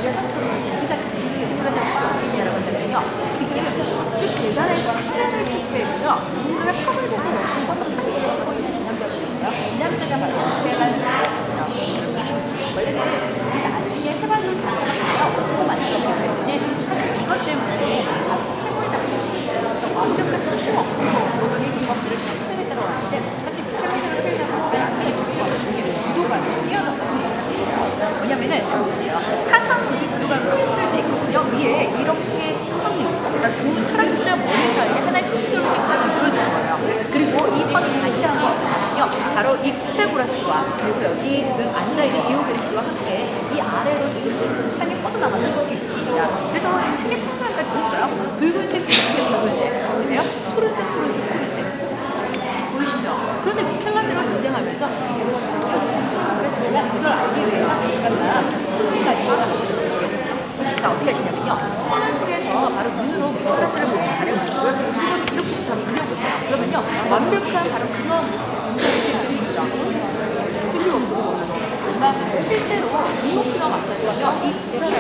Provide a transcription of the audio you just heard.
한다면요. 지금 쭉 계단에서 확장을 쭉 빼고요. 우리가 탑을 보고 열심히 하고 있는 기념자들이고요. 기념자가 바로 해발이죠. 원래는 나중에 해발을 다시 하고요. 만들었기 때문에 사실 이것 때문에 최고의 작품이 완벽한 수심 없고 이 기법들을 잘 표현했다고 하는데 사실 표현을 표현하고 구도가 뛰어났거든요. 왜냐면은 사상 구도가 표현되어 있거든요. 위에 이렇게 선이 그러니까 두 철학자 머리 사이에 하나의 수조를 지금 보여주는 거예요. 그리고 이 선이 다시 한번 보면요. 바로 이 피타고라스와 그리고 여기 지금 앉아있는 디오게네스와 함께 이 아래로 지금 향이 뻗어나가는 것이 있습니다. 그래서 향의 평면까지 보였어요. 붉은색, 붉은색 보이세요? 푸른색, 보이시죠? 그런데 미켈란젤로 등장하면서 그래서 제가 이걸 알기 위해서 잠깐만 손을 이용하거든요. 자, 어떻게 하시냐면요. 손을 통해서 바로 눈으로 미켈란젤을 보시면 가려주시고요. 이렇게 한번 그려보세요. 그러면요. 완벽한 바로 그런 동작이 있습니다. 실제로 이목표가 맞다면 이